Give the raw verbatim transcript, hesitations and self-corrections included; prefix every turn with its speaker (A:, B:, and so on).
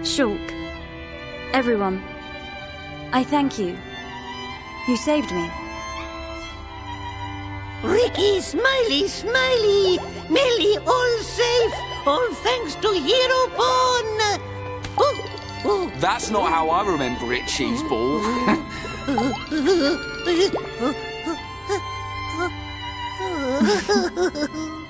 A: Shulk, everyone, I thank you. You saved me.
B: Ricky, Smiley, Smiley! Melly, all safe! All thanks to Hero Pawn! Oh, oh.
C: That's not how I remember it, Cheeseball.
B: Oh.